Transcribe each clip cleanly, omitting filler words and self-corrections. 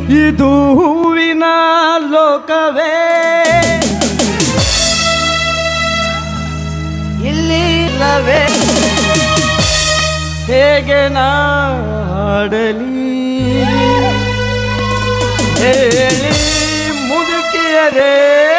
ಇದು ಹೂವಿನ ಲೋಕವೇ ಇಲ್ಲಿ ಇಲ್ಲವೇ ಹೇಗೆ ನಾಡಲಿ ಹೇಳಿ ಮುದುಕಿಯರೇ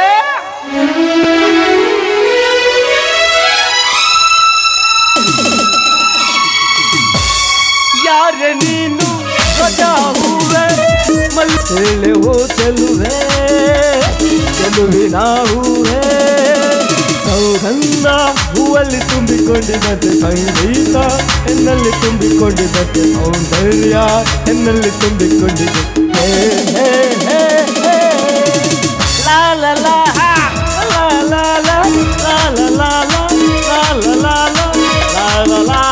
ಯಾರೆ ನೀನು ಸಜಾ ಹೂವೆ ಹೇಳೆ ಹೋ ಚೆಲುವೆ ಚೆಲುವಿನ ಹೂವೆ ಸೌಗಂಧ ಹೂವಲ್ಲಿ ತುಂಬಿಕೊಂಡಿದ್ದಂತೆ ಸಂಗೀತ ಎನ್ನಲ್ಲಿ ತುಂಬಿಕೊಂಡಿದ್ದಂತೆ ಸೌಂದರ್ಯ ಎನ್ನಲ್ಲಿ ತುಂಬಿಕೊಂಡಿದೆ ಹೇ ಹೇ ಹೇ ಹೇ ಲಾ ಲಾ ಲಾ ಲಾ ಲಾ ಲಾ ಲಾ ಲಾ ಲಾ ಲಾ ಲಾ ಲಾ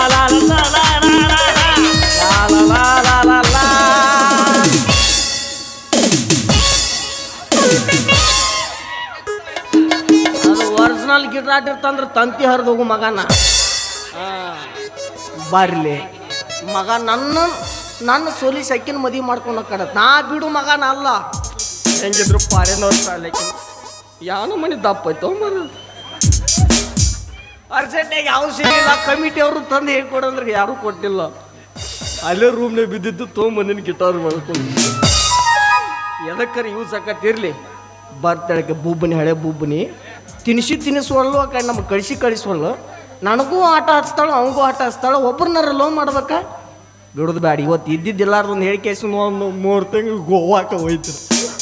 ಒರಿಜಿನಲ್ ಗಿಟಾರ್ ಇರ್ತಂದ್ರೆ ತಂತಿ ಹರಿದು ಹೋಗು ಮಗನ ಬರ್ಲಿ ಮಗ ನನ್ನ ಸೋಲಿಸಿ ಅಕ್ಕಿನ ಮದುವೆ ಮಾಡ್ಕೊಂಡು ಕಡತ್ ನಾ ಬಿಡು ಮಗನ ಅಲ್ಲ ಹೆಂಗಿದ್ರು ಪಾರೇನವ್ರು ಸಾಲಕ್ಕೆ ಯಾವ ಮನೆ ದಪ್ಪ ಐತೋ ಮರ ಅರ್ಜೆಂಟಾಗಿ ಯಾವ ಸಿಗಲಿಲ್ಲ ಕಮಿಟಿ ಅವರು ತಂದು ಹೇಳ್ಕೊಡಂದ್ರೆ ಯಾರೂ ಕೊಟ್ಟಿಲ್ಲ ಅಲ್ಲೇ ರೂಮ್ನಾಗ ಬಿದ್ದಿದ್ದು ತೊಗೊಂಬಂದಿನ ಗಿಟಾರ್ ಮಾಡ್ಕೊಂಡು ಎದಕ್ಕರೆ ಯೂಸ್ ಆಕತ್ತಿರ್ಲಿ ಬರ್ತಡಕ್ಕೆ ಬೂಬನಿ ಹಳೆ ಬೂಬನಿ ತಿನಿಸುವಲ್ಲು ಆ ಕಡೆ ನಮ್ಗೆ ಕಳಿಸುವಲ್ಲು ನನಗೂ ಆಟ ಹಚ್ತಾಳು ಅವನಿಗೂ ಆಟ ಹಚ್ತಾಳು ಒಬ್ಬರನ್ನಾರ ಲವ್ ಮಾಡ್ಬೇಕಾ ಬಿಡೋದು ಬ್ಯಾಡ ಇವತ್ತು ಇದ್ದಿದ್ದಿಲ್ಲಾರ್ದೊಂದು ಹೇಳಿಕೆಸು ಒಂದು 3 ತಿಂಗಳು ಗೋವಾಕ್ಕೆ ಹೋಯ್ತು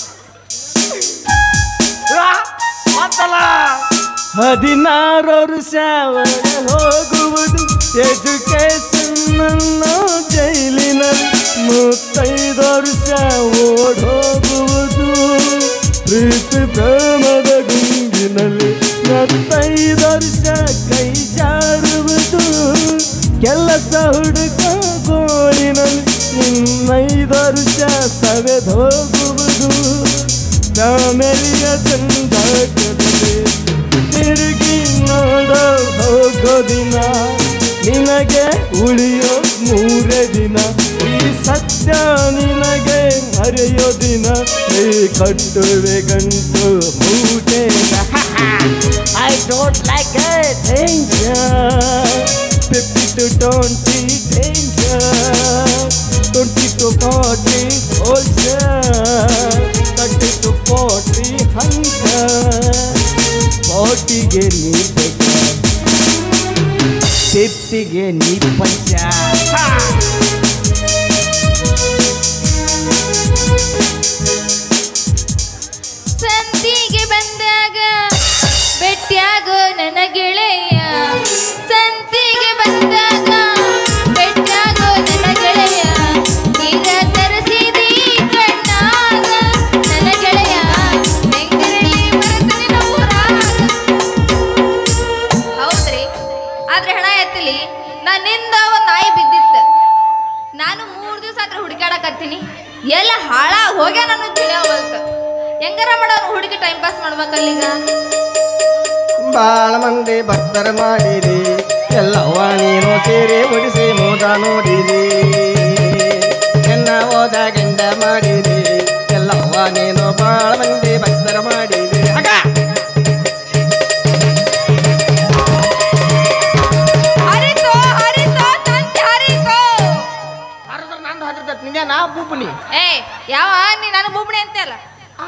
16 ವರ್ಷ ಹೋಗುವುದು ಎಜುಕೇಶನ್ ಜೈಲಿನಲ್ಲಿ 35 ವರ್ಷ ಓಡೋಗುವುದು ಪ್ರೀತಿ ಪ್ರೇಮದ ಗುಂಗಿನಲ್ಲಿ 35 ವರ್ಷ ಕೈ ಜಾರುವುದು ಕೆಲಸ ಹುಡುಕ ಗೋಳಿನಲ್ಲಿ 5 ವರ್ಷ ಸವೆದೋಗುವುದು ಫ್ಯಾಮಿಲಿಯ ಚಂದಾಟದಲ್ಲಿ ತಿರುಗಿ ನೋಡೋ ಹೋಗೋ ದಿನ ನಿನಗೆ ಉಳಿಯೋ 3 ದಿನ ಈ ಸತ್ಯ ನಿನಗೆ ಮರೆಯೋ ದಿನ ನೀ ಕಟ್ಟುವೆ ಗಂಟು ಮೂಟೆ I don't like it danger 50 to 20 danger 20 to 40 soldier 30 to 40 hunter 40ಗೆ ನೀ ಬೇಕ 50ಗೆ ನೀ ಪಂಚ ಸಂತಿಗೆ ಬಂದಾಗ ಬೆಟ್ಟ್ಯಾಗೋ ನನ್ನ ಗೆಳೆಯ ಸಂತಿಗೆ ಬಂದಾಗ ಬೆಟ್ಟ್ಯಾಗೋ ನನ್ನ ಗೆಳೆಯ ನೀರ ತರಿಸಿದಿ ಕಣ್ಣಾಗ ನನ್ನ ಗೆಳೆಯ ಬೆಂಗಳೂರಲ್ಲಿ ಬರುತ್ತಾನೆ ನಮ್ಮೂರಾಗ ಹೌದ್ರಿ ಆದ್ರೆ ಹಣ ಎತ್ತಲಿ ನನ್ನಿಂದ ಒಂದು ನಾಯಿ ಬಿದ್ದಿತ್ತು ನಾನು 3 ದಿವಸ ಆದ್ರೆ ಹುಡುಕಾಡಕತ್ತೀನಿ ಎಲ್ಲ ಹಾಳಾಗಿ ಹೋಗ್ಯ ನಾನು ತಿಳಿಯವಲ್ತು ಹೆಂಗಾರ ಮಾಡೋನು ಹುಡುಗಿ ಟೈಮ್ ಪಾಸ್ ಮಾಡ್ಬೇಕಲ್ಲೀಗ ಬಾಳ ಮಂದಿ ಭಕ್ತರ ಮಾಡಿರಿ ಎಲ್ಲವ್ವ ನೀನು ಸೇರಿ ಒಡಿಸಿ ಮೋದ ನೋಡಿರಿ ಎನ್ನ ಹೋದ ಗಂಡ ಮಾಡಿರಿ ಎಲ್ಲವ್ವ ನೀನು ಬಾಳ ಮಂದಿ ಭಕ್ತರ ಮಾಡಿರಿ ಹರಿತೋ ಹರಿತೋ ತಂತಿ ಹರಿತೋ ಹರಿದ್ರೆ ನಂದು ಹರಿದ ನಿಜ ನಾ ಬೂಬನಿ ಏ ಯಾವ ನೀ ನಾನು ಬೂಬಣಿ ಅಂತೆ ಅಲ್ಲ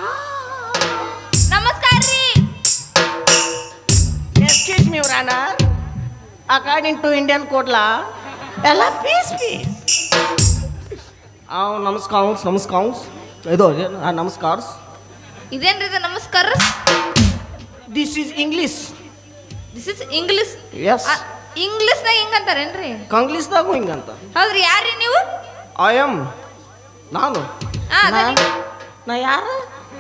ನಮಸ್ಕಾರ ರೀ excuse me your honour according to Indian code law ಎಲ್ಲ ಪೀಸ್ ನಮಸ್ಕಾರ ಇದು ನಮಸ್ಕಾರ ಇದೇನ್ರಿ ಇದು ನಮಸ್ಕಾರ this is English English yes ಇಂಗ್ಲಿಷ್ನಾಗ ಹಿಂಗಂತಾರೇನ್ರಿ ಕಂಗ್ಲೀಷ್ದಾಗೂ ಹಿಂಗಂತ ಹೌದ್ರಿ ಯಾರ್ರಿ ನೀವು ಐ ಎಮ್ ನಾನು ನಾ ಯಾರು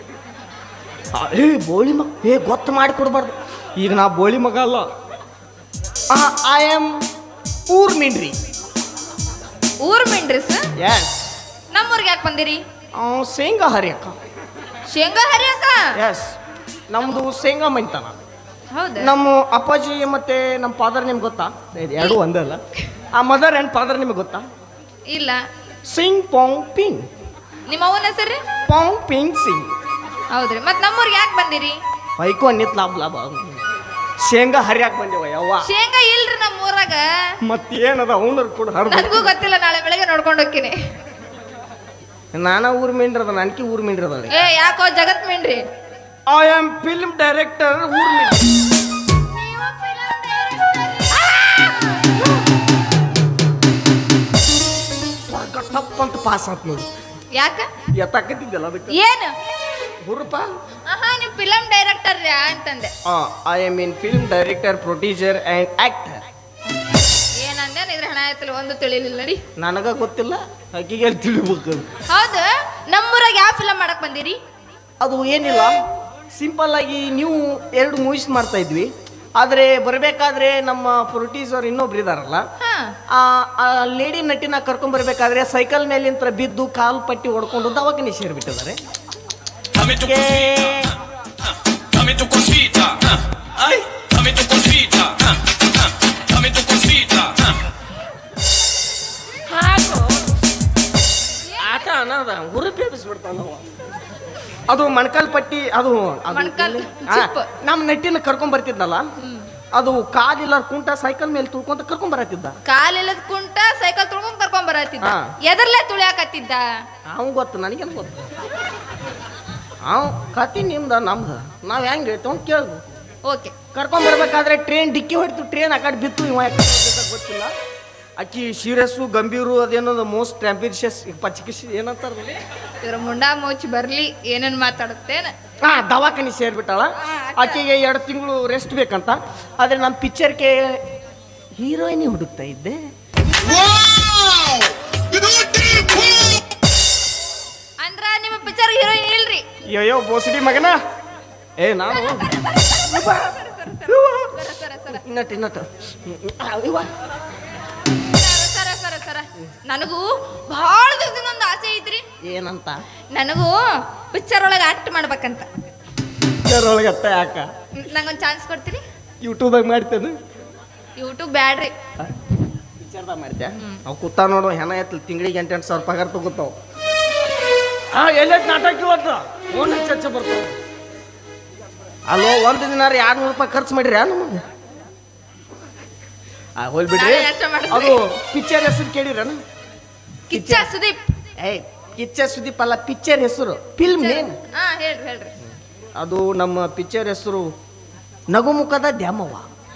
ಬೋಳಿ ಮಗ ಗೊತ್ತು ಮಾಡಿ ಕೊಡ್ಬಾರ್ದು ಈಗ ನಾ ಬೋಳಿ ಮಗ ಅಲ್ಲ ಐ ಆಮ್ ಊರ್ ಮಿಂಡ್ರಿ ಊರ್ ಮಿಂಡ್ರಿ ಸರ್ ಎಸ್ ನಮ್ಮೂರ್ಗೆ ಯಾಕೆ ಬಂದಿರಿ ಶೇಂಗಾ ಹರಿಯಕ್ಕ ಶೇಂಗಾ ಹರಿಯಕ್ಕ ಎಸ್ ನಮ್ದು ಶೇಂಗಾ ಮೈತನ ಹೌದಾ ನಮ್ಮ ಅಪ್ಪಾಜಿ ಮತ್ತೆ ನಮ್ಮ ಫಾದರ್ ನಿಮ್ಗೆ ಗೊತ್ತಾ ಎರಡು ಒಂದಲ್ಲ ಆ ಮದರ್ ಆ್ಯಂಡ್ ಫಾದರ್ ನಿಮಗೆ ಗೊತ್ತಾ ಇಲ್ಲ ಸಿಂಗ್ ಪಾಂಗ್ ಪಿಂಗ್ ನಿಮ್ಮ ಅವನ ಹೆಸರು ಪಂಪಿಂಗ್ ಸಿಂಗ್. ಹೌದ್ರಿ ಮತ್ ನಮ್ಮೂರ್ಗೆ ಯಾಕೆ ಬಂದಿರಿ? ಬೈಕು ಅನ್ನಿತ್ ಲಾಭ ಲಾಭ ಶೇಂಗಾ ಹರಿಯಾಕ್ ಬಂದೇವ ಯವ್ವ. ಶೇಂಗಾ ಇಲ್ರಿ ನಮ್ಮ ಊರಾಗ. ಮತ್ತೇನದ ಅವನರು ಕೂಡ ಹರಿದು. ನನಗೂ ಗೊತ್ತಿಲ್ಲ, ನಾಳೆ ಬೆಳಗ್ಗೆ ನೋಡ್ಕೊಂಡು ಹೋಗ್ತೀನಿ. ನಾನ ಊರ್ ಮೀನ್ರದ ನನ್ಕಿ ಊರ್ ಮೀನ್ರದ. ಏ ಯಾಕೋ ಜಗತ್ ಮೀನ್ರಿ? ಐ ಆಮ್ ಫಿಲ್ಮ್ ಡೈರೆಕ್ಟರ್ ಊರ್ ಮೀನ್. ಟಪ್ ಅಂತ ಪಾಸ್ ಆತ್ ನೋಡಿ. ಯಾಕ ಎತ್ತಾಕತ್ತಿದ್ದಲ್ಲ ಅದಕ್ಕೆ ಏನು ಹುರುಪ. ನೀವು ಫಿಲಂ ಡೈರೆಕ್ಟರ್ ಅಂತಂದೆ. I am in film director producer and actor. ಏನಂದೆ ಇದ್ರ ಹಣ ಆಯ್ತಲ್ಲ ಒಂದು ತಿಳಿಲಿಲ್ಲ ನಡಿ. ನನಗ ಗೊತ್ತಿಲ್ಲ, ಆಕಿಗೆ ತಿಳಿಬೇಕು. ಹೌದು, ನಮ್ಮೂರಾಗ ಯಾವ ಫಿಲಂ ಮಾಡಕ್ ಬಂದಿರಿ? ಅದು ಏನಿಲ್ಲ, ಸಿಂಪಲ್ ಆಗಿ ನೀವು 2 ಮೂವೀಸ್ ಮಾಡ್ತಾ ಇದ್ವಿ. ಆದರೆ ಬರಬೇಕಾದ್ರೆ ನಮ್ಮ ಪ್ರೊಡ್ಯೂಸರ್ ಇನ್ನೊಬ್ರು ಇದಾರಲ್ಲ, ಆ ಲೇಡಿ ನಟಿನ ಕರ್ಕೊಂಡ್ ಬರ್ಬೇಕಾದ್ರೆ ಸೈಕಲ್ ಮೇಲಿಂತ್ರ ಬಿದ್ದು ಕಾಲು ಪಟ್ಟಿ ಹೊಡ್ಕೊಂಡು ದವಾಖಾನೆ ಸೇರ್ಬಿಟ್ಟಿದ್ದಾರೆ. ಆಟ ಅನ್ನದ ಹುರುಪೇಬಿಸ್ಬಿಡ್ತಾನ ಅದು ಮಣಕಾಲ್ ಪಟ್ಟಿ. ಅದು ನಮ್ಮ ನಟಿನ ಕರ್ಕೊಂಡ್ ಬರ್ತಿದ್ನಲ್ಲ, ಅದು ಕಾಲಿಲ್ಲ ಕುಂಟ ಸೈಕಲ್ ಮೇಲೆ ತುಳ್ಕೊಂತ ಕರ್ಕೊಂಡ್ ಬರತ್ತಿದ್ದ. ಕಾಲಿಲ್ಲದ ಕುಂಟ ಸೈಕಲ್ ತುಳ್ಕೊಂಡ್ ಕರ್ಕೊಂಡ್ ಬರತ್ತಿದ್ದ. ಎದರ್ಲೆ ತುಳಿಯಾಕತ್ತಿದ್ದ? ಅವ್ನ್ ಗೊತ್ತು, ನನಗೇನು ಗೊತ್ತು. ಅವ್ ಕತಿ ನಿಮ್ದ ನಮ್ದ, ನಾವ್ ಹೆಂಗ್ ಹೇಳ್ತೇವ ಕೇಳ್ದು. ಓಕೆ, ಕರ್ಕೊಂಡ್ ಬರ್ಬೇಕಾದ್ರೆ ಟ್ರೈನ್ ಡಿಕ್ಕಿ ಹೊಡಿತು, ಟ್ರೈನ್ ಆ ಕಡೆ ಬಿತ್ತು. ಇವ ಗೊತ್ತಿಲ್ಲ. ಅಕ್ಕಿ ಸೀರಿಯಸ್ಸು ಗಂಭೀರು ಅದೇನೋ ಮೋಸ್ಟ್ ಟ್ಯಾಂಪಿಷಿಯಸ್ ಚಿಕಿತ್ಸೆ ಏನಂತಾರ ಇದ್ರ ಮುಂಡಾ ಮೋಚಿ ಬರ್ಲಿ ಏನೇನ್ ಮಾತಾಡುತ್ತೇನ. ದವಾಖಾನಿ ಸೇರ್ಬಿಟ್ಟಾಳ. ಆಕೆಗೆ 2 ತಿಂಗಳು ರೆಸ್ಟ್ ಬೇಕಂತ. ಆದ್ರೆ ನಮ್ಮ ಪಿಕ್ಚರ್ಗೆ ಹೀರೋಯಿನಿ ಹುಡುಕ್ತಾ ಇದ್ದೆ. ಅಂದ್ರ ನಿಮ್ಮ ಪಿಕ್ಚರ್ ಹೀರೋಯಿನ್ ಇಲ್ರಿ? ಅಯ್ಯೋ ಬೋಸಡಿ ಮಗನ, ನಾನು ಇನ್ನಟ್ ನನಗೂ ಬಹಳ ದಿನದಿಂದ ಆಸೆ ಐತ್ರಿ. ಏನಂತ? ನನಗೂ ಪಿಕ್ಚರ್ ಒಳಗೆ ಆಕ್ಟ್ ಮಾಡ್ಬೇಕಂತ. ಪಿಕ್ಚರ್ ಒಳಗೆ ಅತ್ತ ಯಾಕ? ನಂಗೊಂದು ಚಾನ್ಸ್ ಕೊಡ್ತೀರಿ? ಯೂಟ್ಯೂಬ್ದಾಗ ಮಾಡ್ತೇನೆ. ಯೂಟ್ಯೂಬ್ ಬ್ಯಾಡ್ರಿ, ಪಿಕ್ಚರ್ದಾಗ ಮಾಡ್ತೇ. ಅವು ಕೂತ ನೋಡು, ಹೆಣ ಎತ್ತಲ್ ತಿಂಗಳಿಗೆ 8-8 ಸಾವಿರ ಪಗಾರ ತಗೋತಾವ. ಎಲ್ಲೆಟ್ ನಾಟಕ ಇವತ್ತು ಫೋನ್ ಚರ್ಚೆ ಬರ್ತಾವ. ಅಲ್ಲೋ ಒಂದು ದಿನ 200 ರೂಪಾಯಿ ಖರ್ಚು ಮಾಡಿರಿ ನಮಗೆ. ಹೋಲ್ಬಿಡ್ರಿ. ಅದು ಪಿಕ್ಚರ್ ಹೆಸರು ಕೇಳಿರನ? ಕಿಚ್ಚ ಸುದೀಪ್. ಕಿಚ್ಚ ಸುದೀಪ್ ಅಲ್ಲ, ಪಿಕ್ಚರ್ ಹೆಸರು, ಫಿಲ್ಮ್ ನೇಮ್. ಹೇಳ್ರಿ ಹೇಳ್ರಿ. ಅದು ನಮ್ಮ ಪಿಕ್ಚರ್ ಹೆಸರು ನಗುಮುಖದ ದ್ಯಾಮವ್ವ.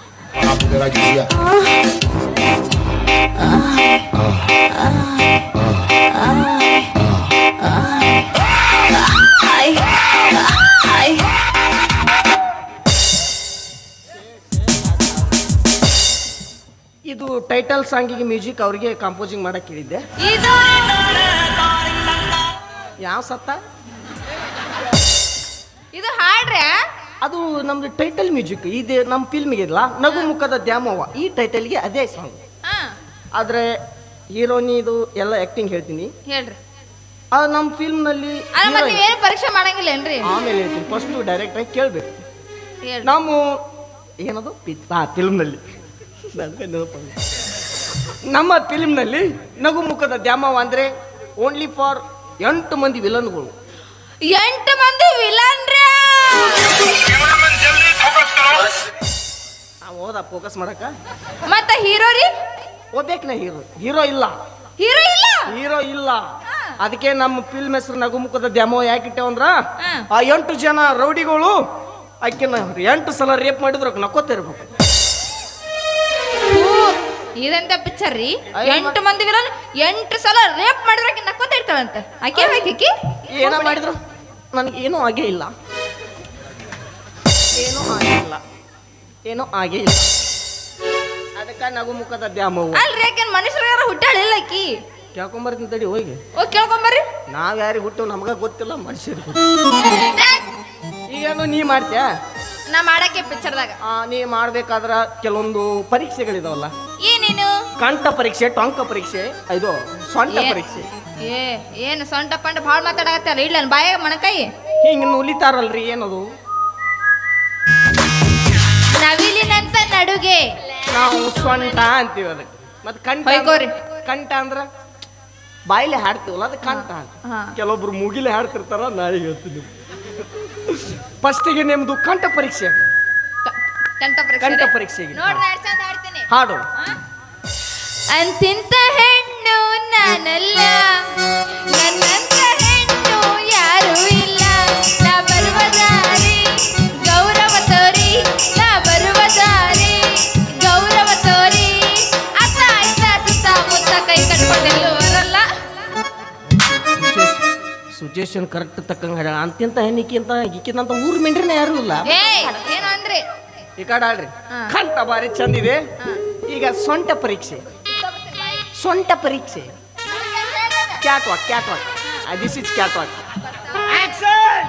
ಇದು ಟೈಟಲ್ ಸಾಂಗಿಗೆ ಮ್ಯೂಸಿಕ್ ಅವ್ರಿಗೆ ಕಂಪೋಸಿಂಗ್ ಮಾಡಕ್ ಹೇಳಿದ್ದೆ. ಯಾವ ಸತ್ತ ಇದು ಹಾಡ್ರೆ? ಅದು ನಮ್ದು ಟೈಟಲ್ ಮ್ಯೂಸಿಕ್. ಇದು ನಮ್ಮ ಫಿಲ್ಮ್ಗೆ ಇಲ್ಲ, ನಗುಮುಖದ ದ್ಯಾಮವ್ವ. ಈ ಟೈಟಲ್ಗೆ ಅದೇ ಸಾಂಗ್. ಆದ್ರೆ ಹೀರೋನಿ ಇದು ಎಲ್ಲ ಆಕ್ಟಿಂಗ್ ಹೇಳ್ತೀನಿ. ಹೇಳ್ರಿ. ಅದು ನಮ್ಮ ಫಿಲ್ಮ್ನಲ್ಲಿ ಪರೀಕ್ಷೆ ಮಾಡಂಗಿಲ್ಲ ಏನ್ರಿ? ಆಮೇಲೆ ಹೇಳ್ತೀನಿ, ಫಸ್ಟ್ ಡೈರೆಕ್ಟ್ ಆಗಿ ಕೇಳ್ಬೇಕು. ನಮ್ಮ ಏನದು ಫಿಲ್ಮ್ನಲ್ಲಿ ನಮ್ಮ ಫಿಲ್ಮ್ನಲ್ಲಿ ನಗುಮುಖದ ದ್ಯಾಮವ್ವ ಅಂದ್ರೆ ಓನ್ಲಿ ಫಾರ್ 8 ಮಂದಿ ವಿಲನ್ಗಳು. 8 ಮಂದಿ ವಿಲನ್ ರೀ? ಹೋದ ಫೋಕಸ್ ಮಾಡಕ. ಮತ್ತೆ ಹೀರೋ ರೀ? ಓದ್ಬೇಕು ನಾ. ಹೀರೋ ಇಲ್ಲ. ಹೀರೋ ಇಲ್ಲ. ಅದಕ್ಕೆ ನಮ್ಮ ಫಿಲ್ಮ್ ಹೆಸರು ನಗುಮುಖದ ದ್ಯಾಮವ್ವ ಯಾಕೆ ಇಟ್ಟೇವಂದ್ರ, ಆ 8 ಜನ ರೌಡಿಗಳು ಆಕಿನ 8 ಸಲ ರೇಪ್ ಮಾಡಿದ್ರು ನಕ್ಕೋತಿರ್ಬೇಕು. ಇದಂತ ಪಿಕ್ಚರ್ ರೀ? 8 ಮಂದಿ ವಿಲನ್ 8 ಸಲ ರೇಪ್ ಮಾಡಿದ್ರೆ ಆಕೆ ನಕ್ಕೋತ ಇರ್ತಾಳಂತ. ಆಕೆ ಆಕಿ ಏನೋ ಮಾಡಿದ್ರು ನನಗೆ ಏನೂ ಆಗೇ ಇಲ್ಲ. ಏನೋ ಆಗೇ ಇಲ್ಲ. ಅದಕ್ಕೆ ನಗುಮುಖದ ದ್ಯಾಮವ್ವ. ಅಲ್ರಿ ಆಕೆ ಮನುಷ್ಯರು ಯಾರು ಹುಟ್ಟಾಳಿಲ್ಲ ಆಕಿ. ಕೇಳ್ಕೊಂಬರ್ತೀನಿ ತಡಿ ಹೋಗಿ. ಕೇಳ್ಕೊಂಬರ್ರಿ. ನಾವ್ ಯಾರಿಗೆ ಹುಟ್ಟು ನಮಗ ಗೊತ್ತಿಲ್ಲ, ಮನುಷ್ಯರಿಗೆ. ಈಗೇನು ನೀ ಮಾಡ್ತೀಯ? ನಾ ಮಾಡಕ್ಕೆ ಪಿಕ್ಚರ್ದಾಗ. ನೀ ಮಾಡ್ಬೇಕಾದ್ರ ಕೆಲವೊಂದು ಪರೀಕ್ಷೆಗಳಿದಾವಲ್ಲ. ಏನೇನು? ಕಂಠ ಪರೀಕ್ಷೆ, ಟೊಂಕ ಪರೀಕ್ಷೆ, ಇದು ಸೊಂಟ ಪರೀಕ್ಷೆ. ಏನು ಸೊಂಟ ಪಂಡ ಭಾಳ ಮಾತಾಡಕತ್ತಲ್ಲ, ಇಲ್ಲ ಬಾಯ ಮಣಕಾಯಿ ಹಿಂಗ ನುಲಿತಾರಲ್ರಿ, ಏನದು? ನವಿಲಿನಂತ ನಡುಗೆ ನಾವು ಸೊಂಟ ಅಂತೀವಿ ಅದಕ್ಕೆ. ಮತ್ ಕಂಠ, ಕಂಠ ಅಂದ್ರ ಬಾಯಿಲೆ ಹಾಡ್ತೀವಲ್ಲ ಅದು ಕಂಠ. ಹಾ. ಕೆಲವೊಬ್ರು ಮುಗಿಲೆ ಹಾಡ್ತಿರ್ತಾರ, ನಾಳೆ ಹೇಳ್ತೀನಿ. ಫಸ್ಟಿಗೆ ನಿಮ್ದು ಕಂಠ ಪರೀಕ್ಷೆ. ಕಂಠ ಪರೀಕ್ಷೆಗೆ ನೋಡ್ರಿ ಎಷ್ಟ್ ಚಂದ ಹಾಡ್ತೀನಿ. ಹಾಡು. ಅಂತಿಂತ ಹೆಣ್ಣು ನಾನಲ್ಲ, ನನ್ನಂತ ಹೆಣ್ಣು ಯಾರು ಇಲ್ಲ. ನಾ ಬರುವ ದಾರಿ ಗೌರವ ತೋರಿ, ನಾ ಬರುವ ದಾರಿ ಗೌರವ ತೋರಿ. ಅತ್ತ ಇತ್ತ ಸುತ್ತ ಮುತ್ತ ಕೈ ಕಟ್ಕೊಂಡೆಲ್ಲೂ ಬರಲ್ಲ. ಸಿಚುಯೇಷನ್ ಕರೆಕ್ಟ್ ತಕ್ಕಂಗ ಹಾಡ. ಅಂತಿಂತ ಹೆಣ್ಣಿಕ್ಕಿಂತ ಈಕಿಂತ ಊರ್ ಮಿಂಡ್ರಿನ ಯಾರು ಇಲ್ಲ. ಏನು ಅಂದ್ರಿ? ಈ ಕಡೆ ಆಡ್ರಿ. ಕಂಠ ಬಾರಿ ಚಂದಿದೆ. ಈಗ ಸೊಂಟ ಪರೀಕ್ಷೆ. ಸೊಂಟ ಪರೀಕ್ಷೆ. Catwalk, catwalk. This is catwalk. Action.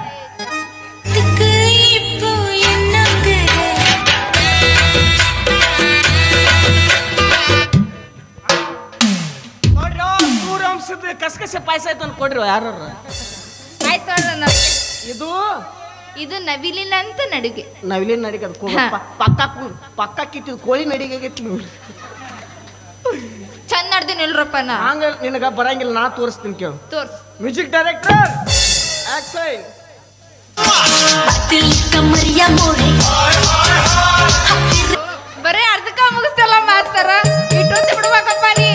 ನೋಡ್ರಿ, ಸೂರ್ಯವಂಶದ ಕಸಕಸೆ ಪಾಯಸ ಆಯ್ತು ಅಂತ ಕೊಡ್ರಿ ಯಾರು. ಆಯ್ತು ನೋಡ್ರಿ. ಇದು ನವಿಲಿನಂತ ನಡಿಗೆ. ನವಿಲಿನ ನಡಿಗೆ ಅದು ಪಕ್ಕ ಕಿತ್ತಿದ್ ಕೋಳಿ ನಡಿಗೆ ಆಗೈತಿ ನೋಡಿ. ಚಂದ ನಡ್ದೀನಿ ಇಲ್ರಪ್ಪ ನಾ. ಹಂಗ ನಿನಗ ಬರಂಗಿಲ್ಲ, ನಾ ತೋರಿಸ್ತೀನಿ ಕೇಳು. ತೋರ್ಸ್. Music director action. ಬರೀ ಅರ್ಧಕ್ಕ ಮುಗಿಸ್ತಲ್ಲ ಮಾಸ್ತರ, ಇಟ್ಟೊತ್ತಿ ಬಿಡ್ಬೇಕಪ್ಪ ನೀ.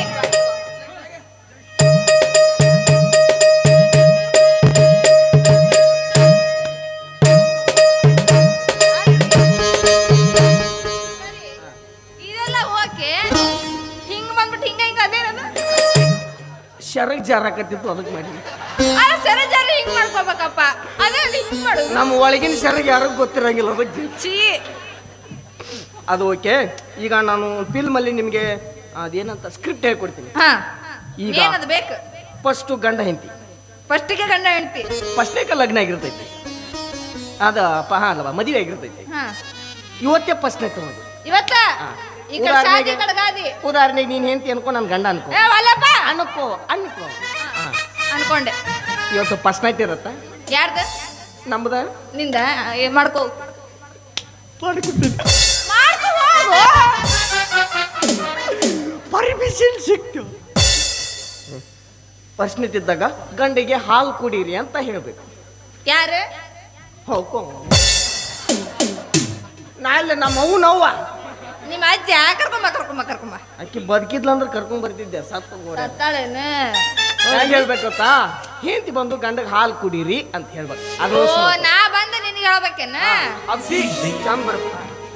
ಇದೆಲ್ಲ ಓಕೆ. ಹಿಂಗ್ ಬಂದ್ಬಿಟ್ಟು ಹಿಂಗ ಅದೇನದ ಶರಗ್ ಜಾರಕತ್ತಿತ್ತು, ಅದಕ್ಕೆ ಮಾಡಿ. ಸರಿ ಜರಿ ಹಿಂಗ್ ಮಾಡ್ಕೋಬೇಕಪ್ಪ. ಅದೇ ಹಿಂಗ್ ಮಾಡು. ನಮ್ಮ ಒಳಗಿನ ಶರಗ್ ಯಾರಿಗೂ ಗೊತ್ತಿರಂಗಿಲ್ಲ, ಅದಕ್ಕೆ ಛೀ. ಅದು ಓಕೆ. ಈಗ ನಾನು ಫಿಲ್ಮ್ ಅಲ್ಲಿ ನಿಮಗೆ ಅದೇನಂತ ಸ್ಕ್ರಿಪ್ಟ್ ಹೇಳ್ಕೊಡ್ತೀನಿ. ಹಾ, ಈಗ ಏನದು ಬೇಕು? ಫಸ್ಟ್ ಗಂಡ ಹೆಂಡತಿ, ಫಸ್ಟಿಗೆ ಗಂಡ ಹೆಂಡತಿ, ಫಸ್ಟ್ನೇಕ ಲಗ್ನ ಆಗಿರ್ತೈತಿ. ಅದ ಅಲ್ವಾ ಮದುವೆ ಆಗಿರ್ತೈತಿ. ಹಾ, ಇವತ್ತೇ ಫಸ್ಟ್ನೇ ತಗೋದು. ಇವತ್ತ ಈಗ ಶಾದಿ ಕಡಗಾದಿ. ಉದಾಹರಣೆಗೆ ನೀನ್ ಹೆಂಡತಿ ಅನ್ಕೋ, ನನ್ ಗಂಡ ಅನ್ಕೋ. ಅಲ್ಲಪ್ಪ ಅನ್ಕೋ ಅನ್ಕೋ ಅನ್ಕೊಂಡೆ. ಇವತ್ತು ಫಸ್ಟ್ ನೈಟ್ ಇರತ್ತ. ಯಾರ್ದ? ನಮ್ದ. ನಿಂದ ಮಾಡ್ಕೋ. ಪರ್ಮಿಷನ್ ಸಿಕ್ತು. ಫಸ್ಟ್ ನೈಟ್ ಇದ್ದಾಗ ಗಂಡಿಗೆ ಹಾಲು ಕುಡೀರಿ ಅಂತ ಹೇಳ್ಬೇಕು. ಯಾರು? ಹೋಗೋ ನಾಳೆ ನಮ್ಮ ಅವ್ವ ನಿಮ್ಮ ಅಜ್ಜ ಕರ್ಕೊಂಬ. ಆಕಿ ಬದುಕಿದ್ಲ ಅಂದ್ರೆ ಕರ್ಕೊಂಡ್ ಬರ್ತಿದ್ದೆ. ಸತ್ತಾಳೇನು? ಹೇಳ್ಬೇಕತ್ತ, ಹೆಂಡತಿ ಬಂದು ಗಂಡಗೆ ಹಾಲು ಕುಡೀರಿ ಅಂತ ಹೇಳ್ಬೇಕು. ಅದು ನಾ ಬಂದು ನಿನ್ಗೆ ಹೇಳ್ಬೇಕೇನ? ಚಂದ ಬರ್ಬೇಕು.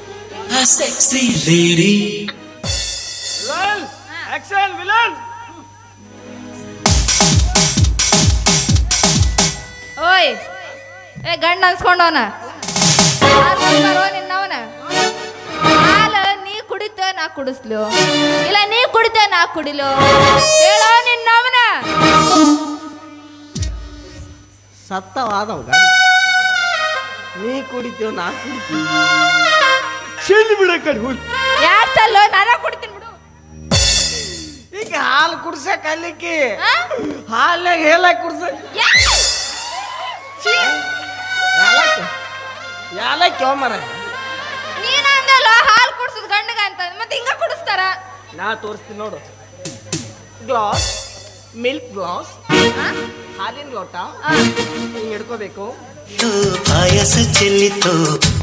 ಓಯ್ ಗಂಡ ಅನ್ಸ್ಕೊಂಡವನ ನಿನ್ನವನ. ಹಾಲು ನೀ ಕುಡಿತ ನಾ ಕುಡಿಸ್ಲು, ಇಲ್ಲ ನೀ ಕುಡಿತ ನಾ ಕುಡಿಲು, ಹೇಳೋ ನಿನ್ನವನ. ಸತ್ತವಾದವ ನೀ ಕುಡಿತೀವ ನಾ ಕುಡಿತೀವಿ. ಚೆಲ್ಲಿ ಬಿಡ ಕಡೆ ಯಾರು ಚಲ್ಲೋ, ನಾನ ಕುಡಿತೀನಿ ಬಿಡು. ಈಗ ಹಾಲು ಕುಡ್ಸಕ್ ಅಲ್ಲಿಕ್ಕೆ ಹಾಲ್ನಾಗ ಹೇಳಕ್ ಕುಡ್ಸಕ್ ಯಾಲಕ್ಕೆ ಮರ. ನೀನ ಅಂದಲ್ಲ ಹಾಲು ಕುಡ್ಸದ್ ಗಂಡಗ ಅಂತ, ಮತ್ತೆ ಹಿಂಗ ಕುಡಿಸ್ತಾರ. ನಾ ತೋರಿಸ್ತೀನಿ ನೋಡು. ಗ್ಲಾಸ್, ಮಿಲ್ಕ್ ಗ್ಲಾಸ್, ಹಾಲಿನ ಲೋಟ ಹಿಂಗ್ ಹಿಡ್ಕೋಬೇಕು. ಪಾಯಸ ಚೆಲ್ಲಿತು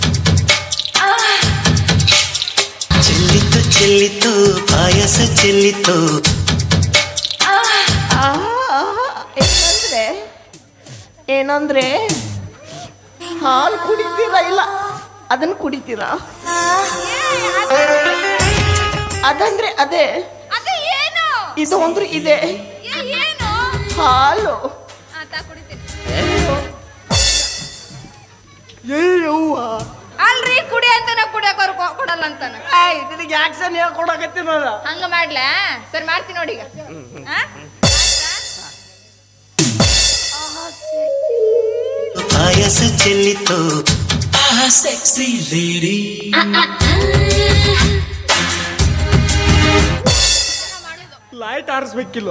ಪಾಯಸ ಚೆಲ್ಲಿತು. ಏನಂದ್ರೆ ಹಾಲು ಕುಡಿತೀರಾ? ಇಲ್ಲ ಅದನ್ನ ಕುಡಿತೀರಾ? ಅದಂದ್ರೆ ಅದೇ. ಇದು ಅಂದ್ರೆ ಇದೆ ಹಾಲು. ಅಲ್ರಿ ಕುಡಿ ಅಂತ ಕುಡಿಯಕ್ ಕೊಡಲ್ಲ ಅಂತಾನ. ನಿನಗೆ ಆಕ್ಷನ್ ಹೇಳ್ಕೊಡಕತ್ತೀನಿ. ಹಂಗ ಮಾಡ್ಲಾ? ಸರಿ ಮಾಡ್ತೀನಿ ನೋಡಿ. ಈಗ ಪಾಯಸ ಚೆಲ್ಲಿತು ಸೆಕ್ಸಿ ಲೇಡಿ. ಲೈಟ್ ಆರಿಸ್ಬೇಕಿಲ್ಲ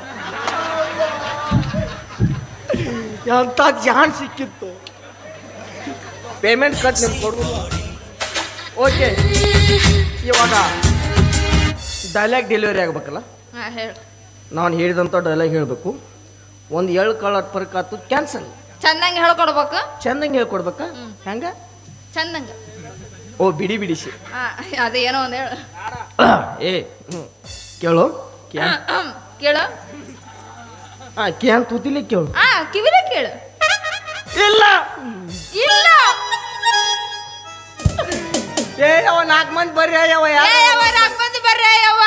ಎಂತ ಜಾನ್ ಸಿಕ್ಕಿತ್ತು. ಪೇಮೆಂಟ್ ಕಟ್ ನಿಮ್ಗೆ ಕೊಡು. ಓಕೆ, ಇವಾಗ ಡೈಲಾಗ್ ಡೆಲಿವರಿ ಆಗ್ಬೇಕಲ್ಲ. ನಾನು ಹೇಳಿದಂಥ ಡೈಲಾಗ್ ಹೇಳಬೇಕು. ಒಂದು ಎಳ್ ಕಾಳ ಪರ್ಕಾತು ಕ್ಯಾನ್ಸಲ್. ಚಂದಂಗೆ ಹೇಳ್ಕೊಡ್ಬೇಕು. ಚಂದಂಗೆ ಹೇಳ್ಕೊಡ್ಬೇಕಾ? ಹೆಂಗ? ಚಂದಂಗೆ. ಓ ಬಿಡಿ ಬಿಡಿಸಿ. ಅದೇನೋ ಒಂದು ಹೇಳು. ಏ ಕೇಳು. ಕೇಳು. ಕ್ಯಾನ್ ತೂತಿಲಿ ಕೇಳು. ಕಿವಿಲೆ ಕೇಳು. ಇಲ್ಲ ಇಲ್ಲ. ಏ ಅವ 4 ಮಂದಿ ಬರ್ರಿ ಅಯ್ಯವ. ನಾಲ್ಕು ಮಂದಿ ಬರ್ರಿ ಅಯ್ಯವ.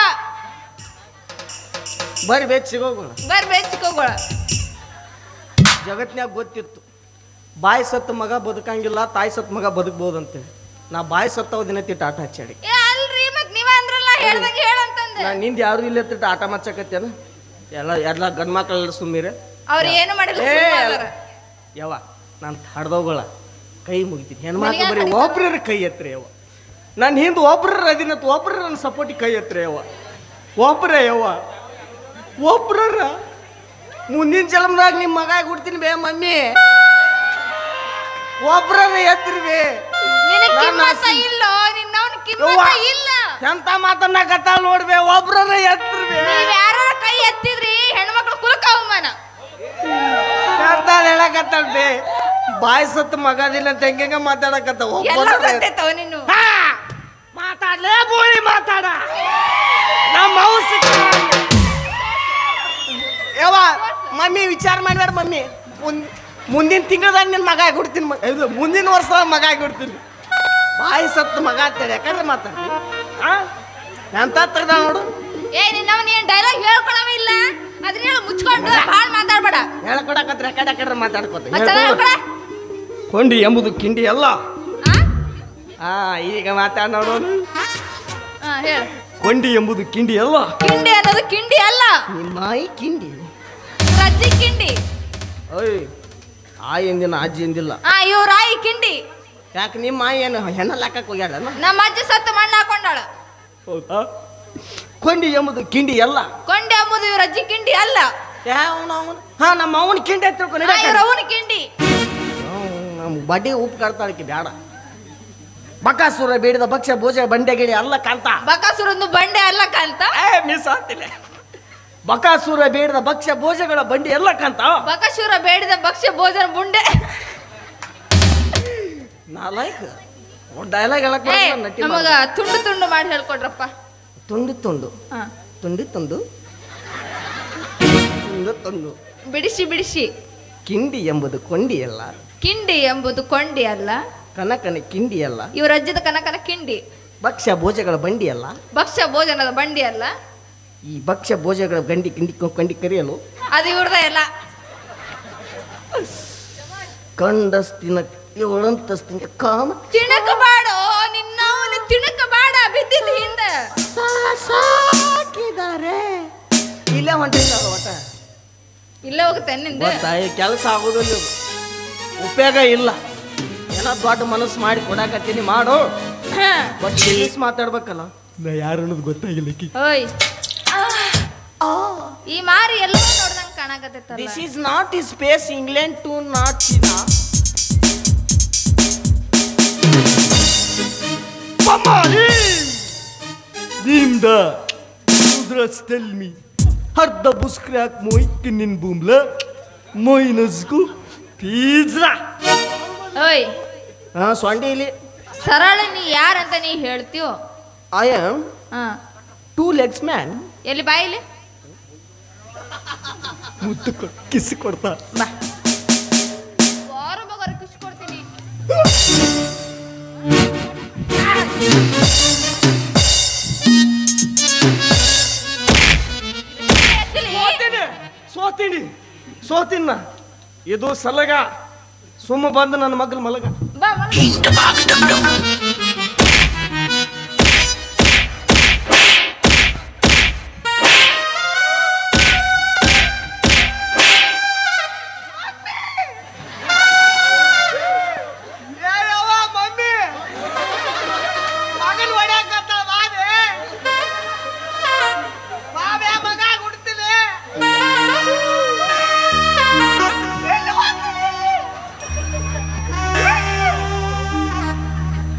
ಬರ್ರಿ ಬೇಕ್ ಸಿಗೋಗೋಣ. ಬರ್ರಿ ಬೇಚಿಕೋಗೋಳ. ಜಗತ್ನ್ಯಾಗ ಗೊತ್ತಿತ್ತು ಬಾಯಿ ಸತ್ತ ಮಗ ಬದುಕಂಗಿಲ್ಲ, ತಾಯಿ ಸತ್ತ ಮಗ ಬದುಕ್ಬೋದಂತೇಳಿ. ನಾ ಬಾಯಿ ಸತ್ತವ ದಿನ ತಿಟ್ಟು ಆಟ ಹಚ್ಚಾಡಿ. ಅಲ್ರಿ ಮತ್ ನೀವ ಅಂದ್ರಲ್ಲ ಹೇಳ್ದಂಗೆ ಹೇಳಂತಂದೆ. ನಾ ನಿಂದ ಯಾರು ಇಲ್ಲ ತಿಟ್ಟು ಆಟ ಮಚ್ಚಕತ್ತೇನ? ಎಲ್ಲ ಗಂಡ್ ಮಕ್ಕಳೆಲ್ಲ ಸುಮ್ಮಿರೆ. ಅವ್ರು ಏನು ಮಾಡಿಲ್ಲ. ಯವ್ವ ನಾನು ಹಾಡ್ದವುಗಳ ಕೈ ಮುಗಿತೀನಿ. ಹೆಣ್ಮಕ್ಳು ಬರೀ ಒಬ್ರ ಕೈ ಎತ್ರಿ ಯವ್ವ. ನಾನು ಹಿಂದೆ ಒಬ್ರ ಅದಿನತ್ ಒಬ್ರ ನನ್ನ ಸಪೋರ್ಟಿಗೆ ಕೈ ಎತ್ರಿ ಯವ್ವ. ಒಬ್ರ ಯವ್ವ ಒಬ್ರ. ಮುಂದಿನ ಜನ್ಮದಾಗ ನಿಮ್ಮ ಮಗ ಹುಡ್ತೀನಿ ಬೇ ಮಮ್ಮಿ. ಒಬ್ರ ಎತ್ರಿ ಬೇ. ಎಂತ ಮಾತನ್ನಾಕತ್ತಾಳ ನೋಡ್ಬೇ. ಒಬ್ರ ಎತ್ರಿ ಬೇ. ಯಾರ ಕೈ ಎತ್ತಿದ್ರಿ ಹೆಣ್ಮಕ್ಳು ಕುಲಕ ಅವಮಾನ ಅಂತ ಹೇಳಕತ್ತಾಳ ಬೇ. ಬಾಯಿ ಸತ್ತ ಮಗದಿಲ್ಲ ಅಂತ ಹೆಂಗ ಮಾತಾಡಕತ್ತ. ನೀನು ಮಾತಾಡ್ಲೇ ಬೋಳಿ ಮಾತಾಡ. ನಮ್ಮ ಯವ್ವ ಮಮ್ಮಿ ವಿಚಾರ ಮಾಡ್ಬೇಡ ಮಮ್ಮಿ. ಮುಂದಿನ ತಿಂಗಳದಾಗ ನಿನ್ನ ಮಗ ಆಗಿಬಿಡ್ತೀನಿ. ಮುಂದಿನ ವರ್ಷದಾಗ ಮಗ ಆಗಿಬಿಡ್ತೀನಿ. ಬಾಯಿ ಸತ್ತ ಮಗ ಅಂತೇಳಿ ಯಾಕಂದ್ರೆ ಮಾತಾಡ್ತೀನಿ. ಎಂತ ತೆಗ್ದ ನೋಡು. ನಿನ್ನವನ್ ಏನ್ ಡೈಲಾಗ್ ಹೇಳ್ಕೊಳವ ಇಲ್ಲ. ಅದನ್ನ ಹೇಳು ಮುಚ್ಕೊಂಡು ಭಾಳ ಮಾತಾಡ್ಬೇಡ. ಹೇಳ್ಕೊಡಕತ್ರ ಯಾಕಡೆ ಮಾತಾಡ್ಕೋತ. ಕೊಂಡಿ ಎಂಬುದು ಕಿಂಡಿ ಅಲ್ಲ. ಈಗ ಮಾತಾಡ ನೋಡೋನು. ಕೊಂಡಿ ಎಂಬುದು ಕಿಂಡಿ ಅಲ್ಲ. ಕಿಂಡಿ ಅನ್ನೋದು ಕಿಂಡಿ ಅಲ್ಲ. ನಿಮ್ಮಾಯಿ ಕಿಂಡಿ. ರಜ್ಜಿ ಕಿಂಡಿ. ಓಯ್ ಆಯಿ ಎಂದಿನ ಅಜ್ಜಿ ಎಂದಿಲ್ಲ. ಇವ್ರ ಆಯಿ ಕಿಂಡಿ. ಯಾಕೆ ನಿಮ್ಮ ಆಯಿ ಏನು ಹೆಣ್ಣಲ್ಲಿ ಹಾಕಕ್ ಹೋಗ್ಯಾಳ? ನಮ್ಮ ಅಜ್ಜಿ ಸತ್ತು ಮಣ್ಣು ಹಾಕೊಂಡಾಳ. ಹೌದಾ? ಕೊಂಡಿ ಎಂಬುದು ಕಿಂಡಿ ಅಲ್ಲ. ಕೊಂಡಿ ಎಂಬುದು ಇವ್ರ ಅಜ್ಜಿ ಕಿಂಡಿ ಅಲ್ಲ. ನಮ್ಮ ಅವನ ಕಿಂಡಿ ಅಂತ ಅವನ ಕಿಂಡಿ. ನಮ್ಮ ಬಡ್ಡಿ ಉಪ್ಪು ಕಡ್ತಾಳಕ್ಕೆ ಬೇಡ. ಬಕಾಸುರ ಬೇಡಿದ ಭಕ್ಷ್ಯ ಭೋಜ ಬಂಡೆಗಿಡಿ ಅಲ್ಲ ಕಾಂತ. ಬಕಾಸುರೊಂದು ಬಂಡೆ ಅಲ್ಲ ಕಾಂತ. ಮಿಸ್ ಆಗ್ತಿಲ್ಲ. ಬಕಾಸುರ ಬೇಡಿದ ಭಕ್ಷ್ಯ ಭೋಜಗಳ ಬಂಡಿ ಎಲ್ಲ ಕಾಂತ. ಬಕಾಸುರ ಬೇಡಿದ ಭಕ್ಷ್ಯ ಭೋಜನ ಬಂಡೆ. ನಾಲೈಕ್ ಡೈಲಾಗ್ ಹೇಳಕ್ ನಮಗ ತುಂಡು ತುಂಡು ಮಾಡಿ ಹೇಳ್ಕೊಡ್ರಪ್ಪ. ತುಂಡು ತುಂಡು ತುಂಡು ತುಂಡು ತುಂಡು ತುಂಡು ಬಿಡಿಸಿ ಬಿಡಿಸಿ. ಕಿಂಡಿ ಎಂಬುದು ಕೊಂಡಿ ಅಲ್ಲ. ಕಿಂಡಿ ಎಂಬುದು ಕೊಂಡಿ ಅಲ್ಲ. ಕನಕನ ಕಿಂಡಿ ಅಲ್ಲ. ಇವ್ರ ಅಜ್ಜದ ಕನಕನ ಕಿಂಡಿ. ಭಕ್ಷ್ಯ ಭೋಜಗಳ ಬಂಡಿ ಅಲ್ಲ. ಭಕ್ಷ್ಯ ಭೋಜನದ ಬಂಡಿ ಅಲ್ಲ. ಈ ಭಕ್ಷ್ಯ ಭೋಜಗಳ ಗಂಡಿ ಕಿಂಡಿ ಕಂಡಿ ಕರಿಯಲು ಅದು ಇವ್ರದ ಎಲ್ಲ. ಕಂಡಸ್ತಿನ ಏಳಂತಸ್ತಿನ ಕಾಮ ತಿಣಕಬಾಡೋ ನಿನ್ನವನು ತಿಣಕಬಾಡ. ಬಿದ್ದಿದ್ದ ಹಿಂದೆ ಸಾಕಿದ್ದಾರೆ. ಇಲ್ಲೇ ಹೊಂಟಿಲ್ಲ ಒಟ್ಟ. ಇಲ್ಲೇ ಹೋಗುತ್ತೆ ನಿಂದ ಕೆಲಸ ಆಗೋದಿಲ್ಲ. ಉಪಯೋಗ ಇಲ್ಲ. ಏನೋ ದೊಡ್ಡ ಮನಸ್ಸು ಮಾಡಿ ಕೊಡಾಕತ್ತೀನಿ ಮಾಡು. ಮಾತಾಡ್ಬೇಕಲ್ಲ. ನಾ ಯಾರು ಅನ್ನೋದು ಗೊತ್ತಾಗಿಲ್ಲ. ಓಯ್ ಈ ಮಾರಿ ಎಲ್ಲ ನೋಡ್ದಂಗ ಕಾಣಕತ್ತೈತಲ್ಲ. This is not is space England to not China. ನಿಮ್ದ tell me ಹರ್ದ ಬುಸ್ಕ್ರ್ಯಾಕ್ ಮೊಯ್ಕ್ ನಿನ್ ಬೂಮ್ಲ ಮೊಯ್ನಸ್ಕು ಪಿಜ್ಜಾ. ಓಯ್ ಸೊಂಡಿ ಇಲ್ಲಿ ಸರಳ ನೀ ಯಾರಂತ ನೀ ಹೇಳ್ತೀವೋ. I am 2 legs man. ಎಲ್ಲಿ ಬಾಯಿಲಿ ಮುತ್ತು ಕಿಸ್ ಕೊಡ್ತಾ ಬಾ. ವಾರ ಬಗರ ಕಿಸ್ ಕೊಡ್ತೀನಿ. ಸೋತಿನ ಇದು ಸಲಗ. ಸುಮ್ಮ ಬಂದು ನನ್ನ ಮಗನ ಮಲಗ.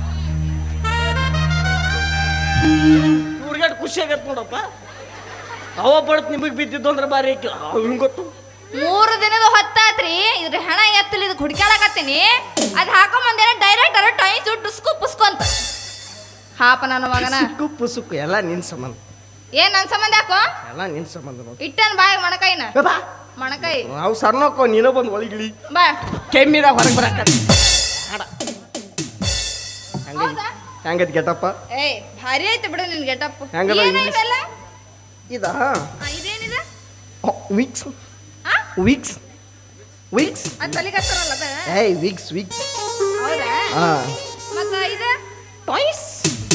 ಖುಷಿ ಆಗತ್ತೆ ನೋಡಪ್ಪ. ಅವ ಬಡತ್ ನಿಮಗೆ ಬಿದ್ದಿದ್ದು ಅಂದ್ರೆ ಬಾರಿ ಹಿಂಗೆ ಗೊತ್ತು. 3 ದಿನದ ಹೊತ್ತಾತ್ರಿ ಇದ್ರ ಹೆಣ ಎತ್ತಲಿ ಇದಕ್ಕೆ ಹುಡುಕಾಡಕತ್ತೀನಿ. ಅದು ಹಾಕೊಂಬಂದೇನ ಡೈರೆಕ್ಟ್ ಟೈಸ್ ಟುಸ್ಕು ಪುಸ್ಕು ಅಂತ ಹಾಪ ನನ್ನ ಮಗನ. ಸುಕ್ಕು ಪುಸುಕು ಎಲ್ಲ ನಿನ್ ಸಂಬಂಧ. ಏನ್ ನನ್ ಸಂಬಂಧ ಯಾಕೋ? ಎಲ್ಲ ನಿನ್ ಸಂಬಂಧ ನೋಡಿ. ಇಟ್ಟನ್ ಬಾಯ್ ಮಣಕೈನ ಮಣಕೈ ನಾವು ಸರ್ನೋಕೋ ನೀನೋ ಬಂದು ಒಳಗಿಳಿ ಬಾ ಕೆಮ್ಮಿದಾಗ ಹೊರಗೆ ಬರಕ ಹೌದಾ? ಹೆಂಗೈತಿ ಗೆಟಪ್ಪ? ಏಯ್ ಭಾರಿ ಐತೆ ಬಿಡು ನಿನ್ ಗೆಟಪ್. ಹೆಂಗದ ಏನಿವೆಲ್ಲ ಇದಾ? ಇದೇನಿದೆ? ವಿಕ್ಸ್ ವಿಕ್ಸ್ ವಿಕ್ಸ್ ಅದು ತಲೆಗೆ ಹಚ್ಚಾರಲ್ಲ ಅದ? ಏಯ್ ವಿಕ್ಸ್ ವಿಕ್ಸ್. ಹೌದಾ? ಹಾ ಮತ್ತ ಇದು ಟಾಯ್ಸ್.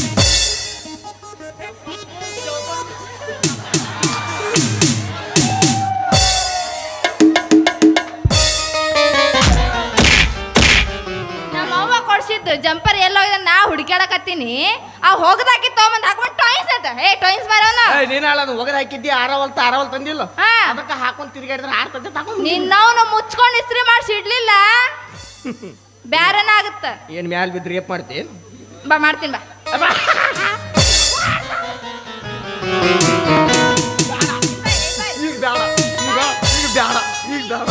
ನಮ್ಮ ಅವ್ವ ಕೊಡ್ಸಿದ್ದು ಜಂಪರ್ ಎಲ್ಲೋಗಿದೆ ನಾ ಹುಡುಕಾಡಕತ್ತೀನಿ. ಆ ಹೋಗದಾಕಿ ತಗೊಂಬಂದ್ ಹಾಕೊಂಡ್ ಟಾಯ್ಸ್ ಅಂತ. ಏ ಟಾಯ್ಸ್ ಬರೋಣ ನೀನ್ ಹೇಳೋದು ಒಗದ ಹಾಕಿದ್ದಿ ಆರವಲ್ ತಂದಿಲ್ಲ ಹಾ ಅದಕ್ಕೆ ಹಾಕೊಂಡ್ ತಿರ್ಗಾಡಿದ್ರೆ ಆರ್ತದೆ ತಗೊಂಡ್ ನಿನ್ನವನು ಮುಚ್ಕೊಂಡು ಇಸ್ತ್ರಿ ಮಾಡಿಸಿ ಇಡ್ಲಿಲ್ಲ ಬ್ಯಾರನ ಆಗುತ್ತ. ಏನ್ ಮ್ಯಾಲ್ ಬಿದ್ರಿ ಏಪ್ ಮಾಡ್ತೀನಿ ಬಾ ಮಾಡ್ತೀನಿ ಬಾ. ಈಗ ಬೇಡ ಈಗ ಬೇಡ ಈಗ ಬೇಡ.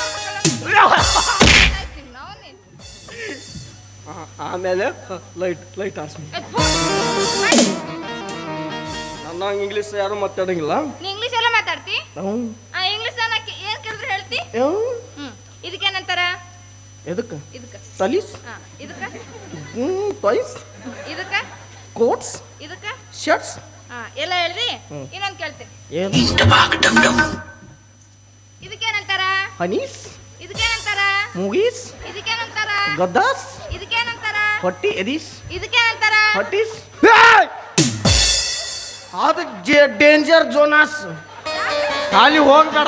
ಆಮೇಲೆ ಲೈಟ್ ಆರ್ಸ್ಮಿ. ನನ್ನ ಇಂಗ್ಲೀಷ್ ಯಾರು ಮಾತಾಡಂಗಿಲ್ಲ. ನೀ ಇಂಗ್ಲೀಷ್ ಎಲ್ಲ ಮಾತಾಡ್ತಿ? ಇಂಗ್ಲೀಷ್ ಏನ್ ಕೇಳಿದ್ರೆ ಹೇಳ್ತಿ? ಇದಕ್ಕೇನಂತಾರ? ಎದಕ್ಕ? ಇದಕ್ಕ ಸಲೀಸ್. ಇದಕ್ಕ ಟಾಯ್ಸ್. ಇದಕ್ಕ ಕೋಟ್ಸ್. ಇದಕ್ಕ ಶರ್ಟ್ಸ್. ಎಲ್ಲ ಹೇಳ್ರಿ. ಇನ್ನೊಂದು ಕೇಳ್ತೀನಿ. ಇದಕ್ಕೇನಂತಾರ? ಹನೀಸ್. ಇದಕ್ಕೇನಂತಾರ? ಮೂವೀಸ್. ಇದಕ್ಕೇನಂತಾರ? ಗದ್ದಾಸ್. ಇದಕ್ಕೇನಂತಾರ? ಹೊಟ್ಟಿ ಎದೀಸ್. ಇದಕ್ಕೇನಂತಾರ? ಹೊಟ್ಟೀಸ್. ಅದು ಡೇಂಜರ್ ಜೋನಾಸ್. ಖಾಲಿ ಹೋಗ್ಬೇಡ.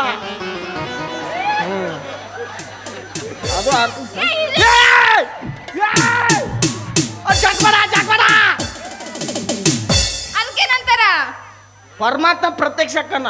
ಅದು ಅದಕ್ಕೇನಂತಾರ? ಪರಮಾತ್ಮ ಪ್ರತ್ಯಕ್ಷ ಕಣ್ಣ.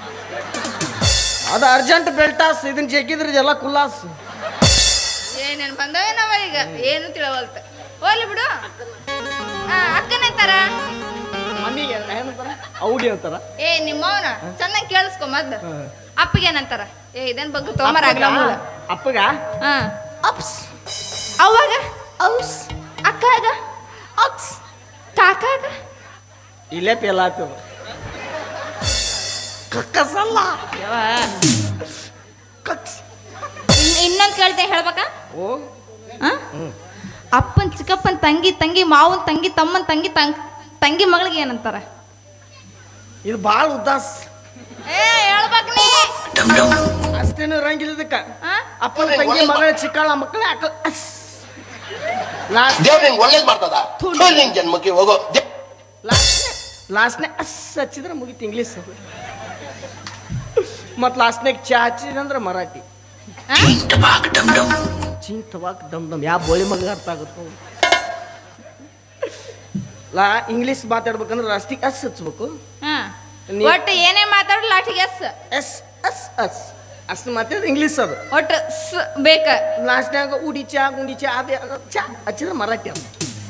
ಅದು ಅರ್ಜೆಂಟ್ ಬೆಲ್ಟಾಸ್. ಇದನ್ನ ಜಗ್ಗಿದ್ರೆ ಎಲ್ಲ ಕುಲ್ಲಾಸ್. ಏನೇನು ಬಂದವೆ ನಾವ ಈಗ ಏನು ತಿಳವಲ್ತ. ಹೋಗ್ಲಿ ಬಿಡು. ಅಕ್ಕನಂತಾರ? ಮಮ್ಮಿಗೆ ಏನಂತಾರ? ಔಡಿ ಅಂತಾರ. ಏ ನಿಮ್ಮವನ ಚೆನ್ನಾಗಿ ಕೇಳಿಸ್ಕೊ ಮೊದ್ಲು. ಅಪ್ಪಗೇನಂತಾರ? ಏ ಇದನ್ ಬಗ್ಗೆ ತೋಮರ ಆಗ್ಲ ಅಪ್ಪಗ ಅಪ್ಸ್. ಅವಾಗ ಔಸ್. ಅಕ್ಕಾಗ ಅಕ್ಸ್. ಕಾಕಾಗ ಇಲ್ಲೇ ಪೇಲ ಆಗ್ತದ. ಕಕ್ಕಸಲ್ಲ ಕಕ್ಸ್. ಇನ್ನೊಂದು ಕೇಳ್ತೇನೆ ಹೇಳ್ಬೇಕಾ? ಓ ಅಪ್ಪನ್ ಚಿಕ್ಕಪ್ಪನ್ ತಂಗಿ ಮಾವನ್ ತಂಗಿ ತಮ್ಮನ್ ತಂಗಿ ಮಗಳಿಗೆ ಏನಂತಾರ? ಇದು ಭಾಳ ಉದ್ದಾಸ್. ಏ ಹೇಳ್ಬೇಕ ನೀ. ಅಷ್ಟೇನು ಇರಂಗಿಲ್ಲ ಇದಕ್ಕ. ಅಪ್ಪನ ತಂಗಿ ಮಗಳ ಚಿಕ್ಕಳ ಮಕ್ಕಳೇ ಅಕ್ಕ. ಒಳ್ಳೇದ್ ಮಾಡ್ತದ ಜನ್ಮಕ್ಕೆ ಹೋಗೋ. ಲಾಸ್ಟ್ನೇ ಅಸ್ ಹಚ್ಚಿದ್ರೆ ಮುಗಿತು ಇಂಗ್ಲೀಷ್. ಮತ್ ಲಾಸ್ಟ್ನಾಗ ಚಾ ಹಚ್ಚಿದಂದ್ರೆ ಮರಾಠಿ. ಚಿಂತವಾಕ್ ದಮ್ ದಮ್ ಯಾವ ಬೋಳಿ ಮಗ ಅರ್ಥ ಆಗುತ್ತೋ. ಇಂಗ್ಲೀಷ್ ಮಾತಾಡ್ಬೇಕಂದ್ರೆ ಲಾಸ್ಟಿಗೆ ಅಸ್ ಹಚ್ಬೇಕು. ಒಟ್ಟು ಏನೇ ಮಾತಾಡೋ ಲಾಸ್ಟಿಗೆ ಎಸ್ ಎಸ್ ಅಸ್ ಅಸ್ ಅಷ್ಟು ಮಾತಾಡಿದ್ರೆ ಇಂಗ್ಲೀಷ್ ಅದು. ಒಟ್ಟು ಬೇಕ. ಲಾಸ್ಟ್ನಾಗ ಉಡಿ ಚಾ ಗುಂಡಿ ಚಾ ಅದೇ ಚಾ ಹಚ್ಚಿದ್ರೆ ಮರಾಠಿ ಅದು.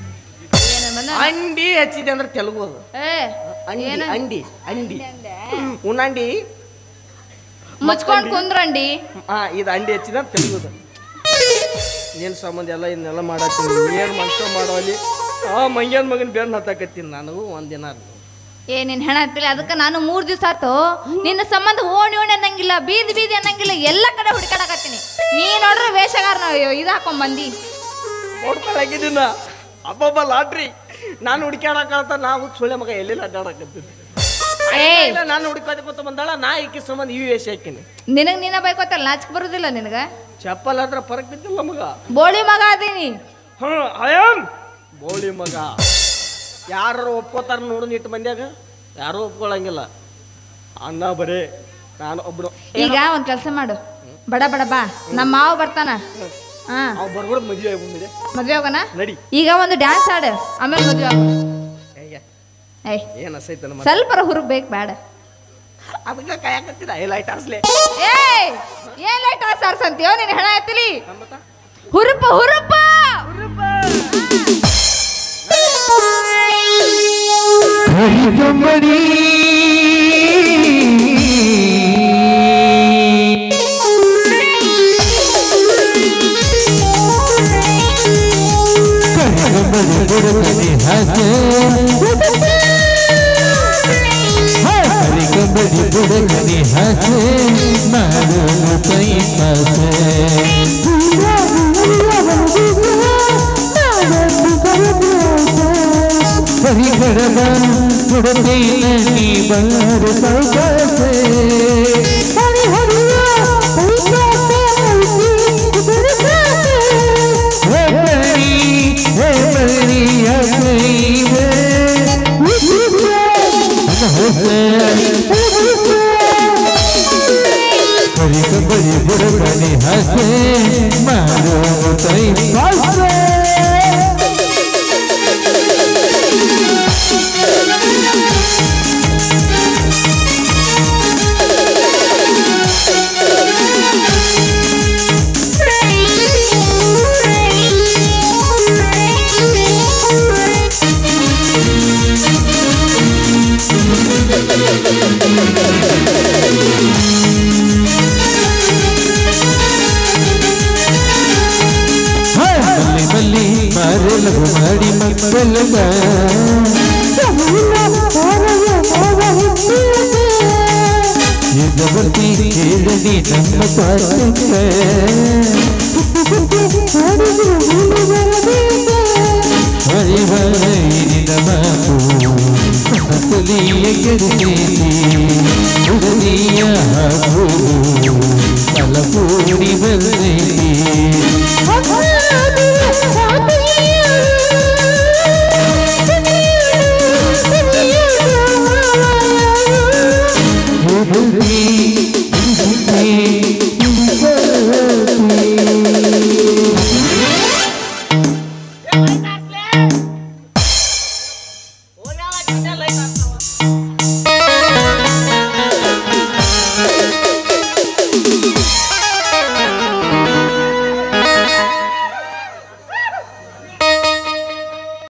ಅಂಡಿ ಹಚ್ಚಿದೆ ಅಂದ್ರೆ ತೆಲುಗು ಅದು. ಅಂಡಿ ಅಂಡಿ ಅಂಡಿ ಉಣ್ಣಂಡಿ ಮುಚ್ಕೊಂಡು ಕುಂದ್ರಂಡಿ. ಇದು ಅಂಡಿ ಹಚ್ಚಿದ ತೆಲುಗುದು. ಏನು ಸಂಬಂಧ ಎಲ್ಲ ಇದನ್ನೆಲ್ಲ ಮಾಡತ್ತೀನಿ. ಏನು ಮನುಷ್ಯ ಮಾಡೋ ಅಲ್ಲಿ ಮಂಗ್ಯಾನ ಮಗನ ಬೆನ್ನು ಹತ್ತಾಕತ್ತೀನಿ ನನಗೂ ಒಂದಿನ. ಏ ನಿನ್ ಹೆಣ ಹತ್ತಿಲ್ಲ ಅದಕ್ಕೆ ನಾನು 3 ದಿವಸ ಆತು ನಿನ್ನ ಸಂಬಂಧ ಓಣಿ ಅನ್ನಂಗಿಲ್ಲ, ಬೀದಿ ಅನ್ನಂಗಿಲ್ಲ, ಎಲ್ಲ ಕಡೆ ಹುಡುಕಾಡಕತ್ತೀನಿ. ನೀ ನೋಡ್ರೆ ವೇಷಗಾರನ ಇದು ಹಾಕೊಂಡ್ ಬಂದಿ ನೋಡ್ಕೊಳಗಿದ್ದೀನ. ಅಬ್ಬಬ್ಬ ಲಾಟ್ರಿ ನಾನು ಹುಡುಕಾಡಕತ್ತ. ನಾವು ಸುಳ್ಳೆ ಮಗ ಎಲ್ಲೆಲ್ಲ ಅಡ್ಡಾಡಕತ್ತೀನಿ. ನಾನು ಹುಡುಕೋದಕ್ಕೋತ ಬಂದಾಳ. ನಾ ಈಕೆ ಸಂಬಂಧ ಈ ವೇಷ ಹಾಕಿನಿ. ನಿನಗ್ ನೀನ ಬೈಕೋತಲ್ಲ ನಾಚಿಕೆ ಬರುದಿಲ್ಲ ನಿನಗ? ಚಪ್ಪಲ್ ಆದ್ರ ಪರಕ್ ಬಿದ್ದಿಲ್ಲ ಮಗ. ಬೋಳಿ ಮಗ ಅದೀನಿ. ಬೋಳಿ ಮಗ. ಯಾರು ಒಪ್ಕೋತಾರ ನೋಡು ನಿಟ್ಟು ಮಂದ್ಯಾಗ? ಯಾರು ಒಪ್ಕೊಳಂಗಿಲ್ಲ. ಅಣ್ಣ ಬರೇ ನಾನು ಒಬ್ರು. ಈಗ ಒಂದ್ ಕೆಲಸ ಮಾಡು, ಬಡ ಬಾ ನಮ್ಮ ಮಾವ ಬರ್ತಾನ. ಬರ್ಬಿಡ ಮದ್ವೆ ಆಗ್ಬಿಟ್ಟಿದೆ. ಮದ್ವೆ ಹೋಗೋಣ ನಡಿ. ಈಗ ಒಂದು ಡ್ಯಾನ್ಸ್ ಆಡು, ಆಮೇಲೆ ಮದ್ವೆ ಆಗ. ಏನ್ ಅಸೈತ ಸ್ವಲ್ಪ ಹುರುಪ್ ಬೇಕು ಬೇಡ. ಅದಕ್ಕೆ ಕಾಯಕತ್ತಿದ ಲೈಟ್ ಆರ್ಸ್ಲೆ. ಏನ್ ಲೈಟ್ ಆರ್ಸಂತೀಯೋ ನೀನ್ ಹೆಣ ಎತ್ತಲಿ. ಹುರುಪ ಹುರುಪ somebody ಕಂಬಳಿ ಬುಡಕನೆ ಹಾಸೆ ಹರಿ ಕಂಬಳಿ ಬುಡಕನೆ ಹಾಸೆ ಮಾಡೋನು ಕೈ ಪಾಸೆ ಹರಿ ಗಡಗ ಬುಡಕೈನ ನೀ ಬಂಗಾರ ಸೌಕಾಸೆ हरी कंबली बुड़कने हंसे मारो तई पासे मल्ली मारे लगो मारी मक्कलगा ये जबरती खेलनी नम्म पास है